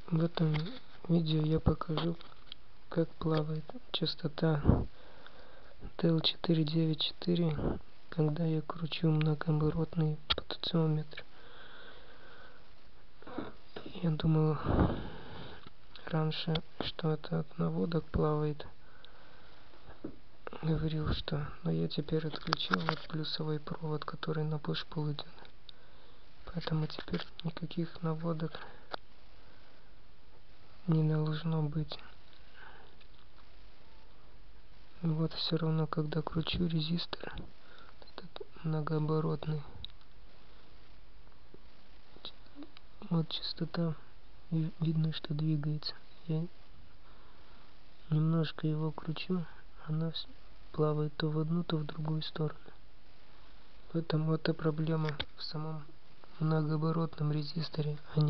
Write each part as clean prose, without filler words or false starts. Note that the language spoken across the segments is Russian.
В этом видео я покажу, как плавает частота TL494, когда я кручу многооборотный потенциометр. Я думал раньше, что это от наводок плавает. Говорил, что, но я теперь отключил вот плюсовой провод, который на push-pull идет. Поэтому теперь никаких наводок не должно быть. Вот все равно, когда кручу резистор, этот многооборотный, вот частота, видно, что двигается. Я немножко его кручу, она плавает то в одну, то в другую сторону. Поэтому это проблема в самом многооборотном резисторе, а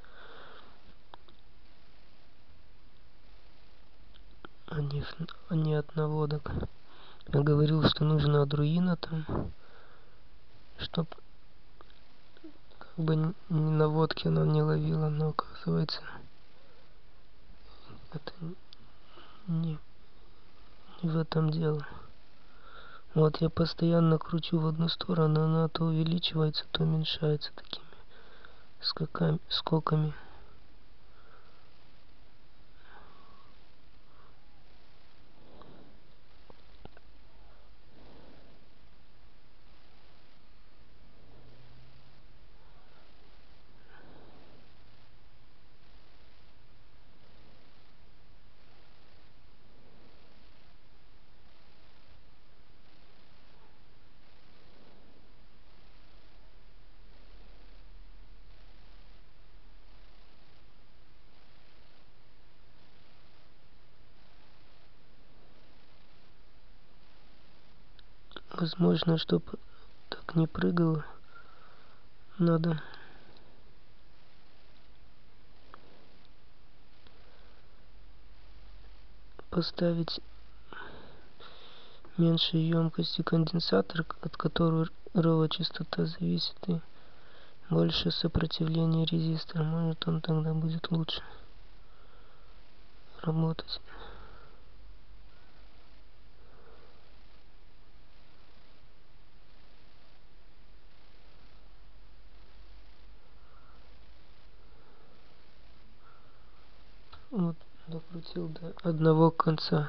не от наводок. Я говорил, что нужно Arduino там, чтоб как бы ни наводки она не ловила, но оказывается это не в этом дело. Вот я постоянно кручу в одну сторону, она то увеличивается, то уменьшается такими скоками. Возможно, чтобы так не прыгало, надо поставить меньшей емкости конденсатор, от которого частота зависит, и больше сопротивления резистора. Может, он тогда будет лучше работать. Вот, докрутил до одного конца.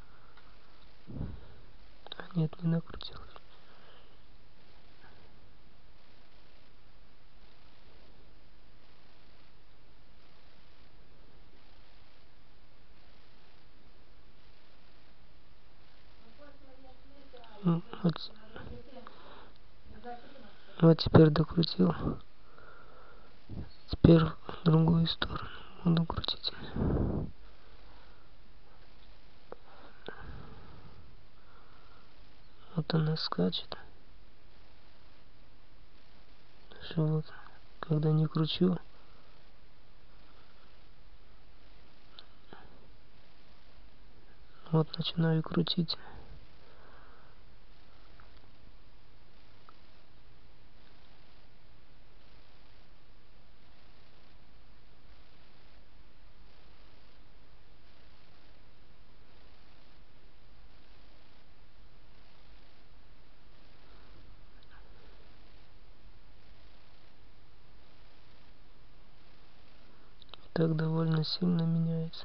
А нет, не накрутил. Вот теперь докрутил. Теперь в другую сторону буду крутить. Вот она скачет. Даже вот, когда не кручу, вот начинаю крутить. Так довольно сильно меняется.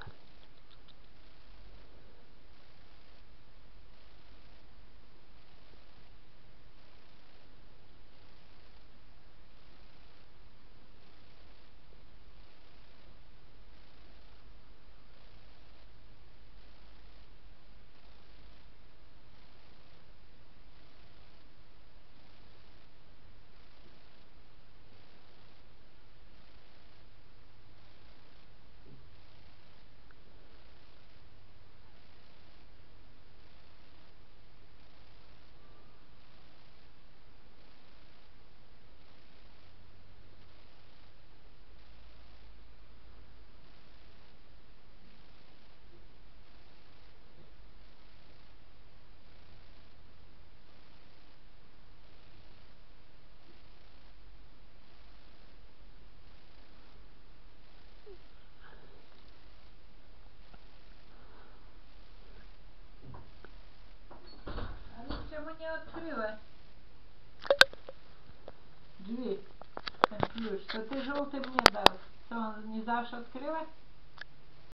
не открылась. Дверь. Ключ. Что ты желтый мне дал? Что, он не дашь открывать?